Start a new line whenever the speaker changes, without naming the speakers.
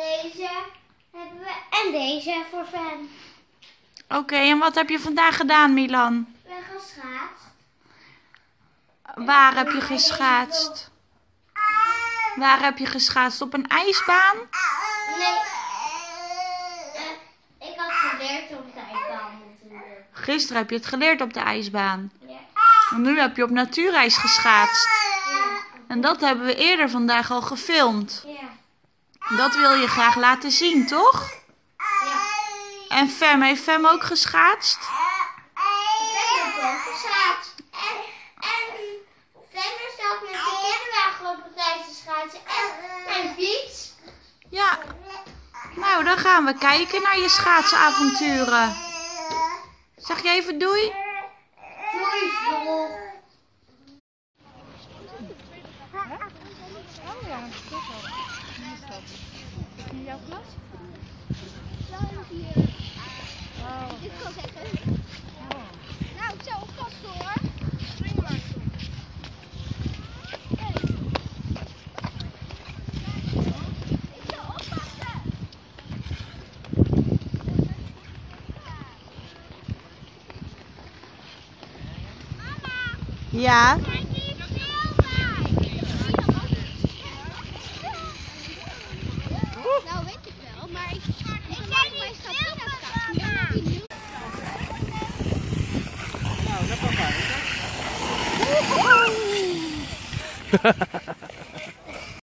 deze hebben we en deze voor Fan.
Oké, en wat heb je vandaag gedaan, Milan?
We hebben geschaatst.
Waar heb je geschaatst? Waar heb je geschaatst? Op een ijsbaan?
Nee. Ik had geleerd op de ijsbaan natuurlijk.
Gisteren heb je het geleerd op de ijsbaan.
Ja.
En nu heb je op natuurijs geschaatst. En dat hebben we eerder vandaag al gefilmd.
Ja.
Dat wil je graag laten zien, toch?
Ja.
En Fem, heeft Fem ook geschaatst?
Ik heb ook geschaatst. En verder staat met de kinderwagen op het ijs te schaatsen. En mijn fiets.
Ja. Nou, dan gaan we kijken naar je schaatsavonturen. Zeg je even doei?
Doei, vlog.
Oh ja, dat wel. Wie is dat? In jouw klas? Oh.
Dit kan zeggen. Nou, ik zou oppassen hoor. Spring maar. Ik zou oppassen. Mama,
Ja.
kijk hier nou weet ik wel, maar ik verwacht mij Sabrina straks.
Nou, dat kan maar.